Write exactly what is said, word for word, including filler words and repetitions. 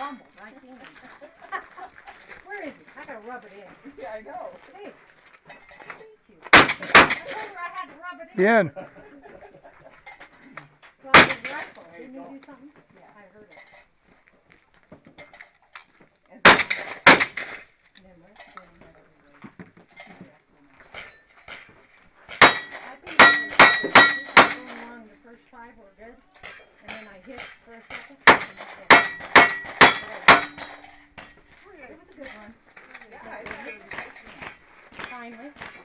crumbled. I can't even. Where is it? I gotta rub it in. Yeah, I know. Hey. Thank you. I told her I had to rub it in. Yeah. Well, I was restful. Didn't you do something? Yeah, I heard it. And then rest it in there. I think going along the first five were good. And then I hit for a second. It was a good one. Yeah, I thought it was nice. Finally.